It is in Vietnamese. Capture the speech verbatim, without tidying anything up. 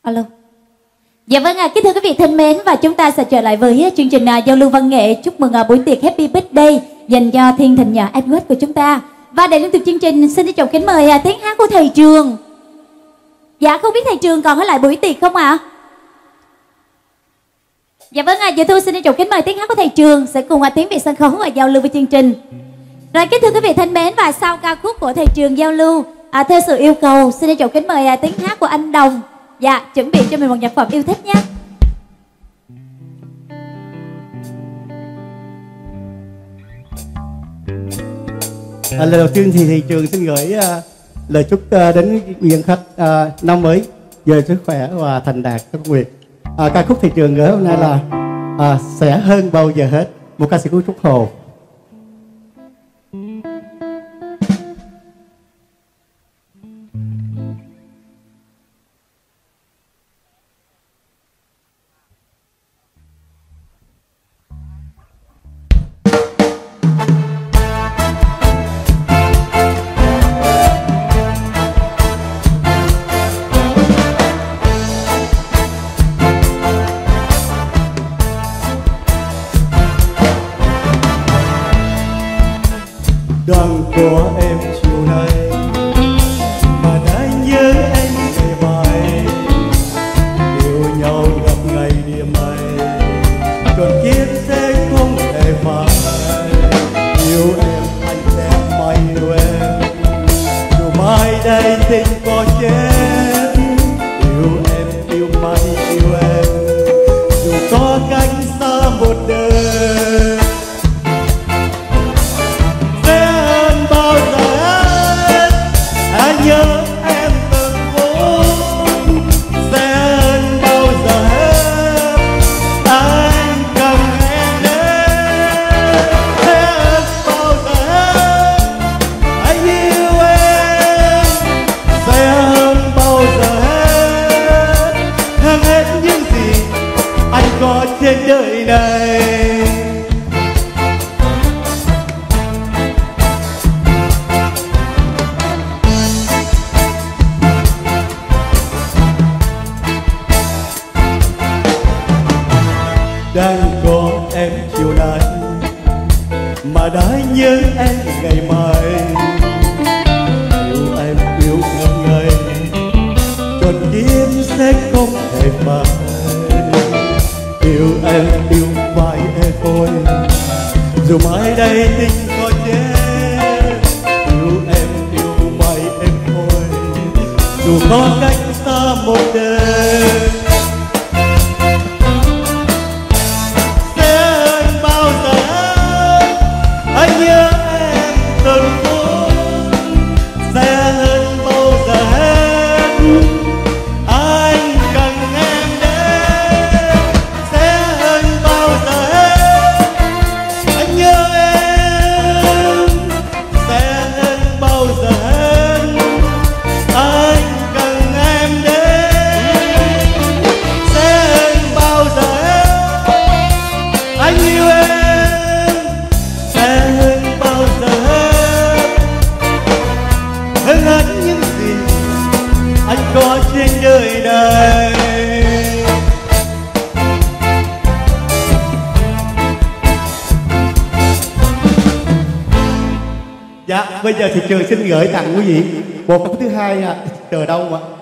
Alo. Dạ vâng ạ, à, kính thưa quý vị thân mến, và chúng ta sẽ trở lại với chương trình uh, giao lưu văn nghệ chúc mừng uh, buổi tiệc Happy Birthday dành cho thiên thần nhỏ Edward của chúng ta. Và để liên tục chương trình, xin trân trọng kính mời uh, tiếng hát của thầy Trường. Dạ không biết thầy Trường còn ở lại buổi tiệc không ạ? À? Dạ vâng ạ, à, dạ thưa xin trân trọng kính mời tiếng hát của thầy Trường sẽ cùng uh, tiến về sân khấu và giao lưu với chương trình. Rồi kính thưa quý vị thân mến, và sau ca khúc của thầy Trường giao lưu, à, theo sự yêu cầu xin trân trọng kính mời uh, tiếng hát của anh Đồng. Dạ, chuẩn bị cho mình một nhạc phẩm yêu thích nhé. À, lời đầu tiên thì thị trường xin gửi uh, lời chúc uh, đến nguyên khách uh, năm mới về sức khỏe và thành đạt các nguyện. Uh, ca khúc thị trường gửi hôm nay là uh, sẽ hơn bao giờ hết, một ca sĩ của Trúc Hồ. Đoàn của em chiều nay mà đã nhớ em ngày mai, yêu nhau gặp ngày điểm ấy, còn kiếp sẽ không thể phai. Yêu em anh sẽ mãi yêu em, dù mai đây tình có chết. Yêu em yêu mãi yêu em, dù có cách xa một đời. Nhớ em từng phút sẽ hơn bao giờ hết, anh cần em đến sẽ hơn bao giờ hết. Anh yêu em sẽ hơn bao giờ hết, hơn hết những gì anh có trên đời này. Đang có em chiều nay mà đã nhớ em ngày mai. Yêu em yêu ngần ngây, trọn kiếp sẽ không thể phai. Yêu em yêu mãi em thôi, dù mai đây tình có chết. Yêu em yêu mãi em thôi, dù có cách xa một đời. Hơn hết những gì anh có trên đời này. Dạ, bây giờ thị trường xin gửi tặng quý vị một ca khúc thứ hai, Chờ Đâu ạ.